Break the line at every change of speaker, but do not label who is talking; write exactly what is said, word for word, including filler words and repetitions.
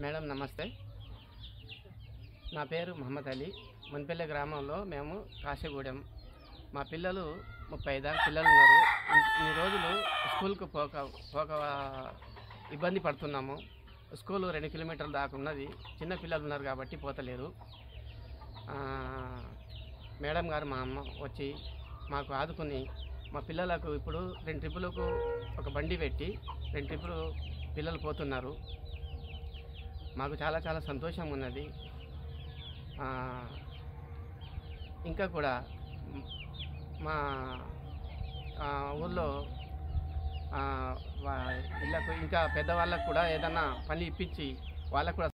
Madam నమస్తే. నా పేరు మహమ్మద్ అలీ. మున్పల్లి గ్రామంలో మేము కాశీగూడెం. మా పిల్లలు ముప్పై ఐదు పిల్లలు ఉన్నారు. ఇన్ని రోజులు స్కూల్కి పోక పోక ఇబ్బంది పడుతున్నాము. స్కూలు రెండు కిలోమీటర్లు దాకా ఉన్నది. చిన్న పిల్లలు ఉన్నారు కాబట్టి పోతలేరు. మేడం గారు మా అమ్మ వచ్చి మాకు ఆదుకుని మా పిల్లలకు ఇప్పుడు రెండు ట్రిప్పులకు ఒక బండి పెట్టి రెండు ట్రిప్పులు పిల్లలు పోతున్నారు. మాకు చాలా చాలా సంతోషం ఉన్నది. ఇంకా కూడా మా ఊళ్ళో ఇళ్ళకు ఇంకా పెద్దవాళ్ళకు కూడా ఏదన్నా పని ఇప్పించి వాళ్ళకు కూడా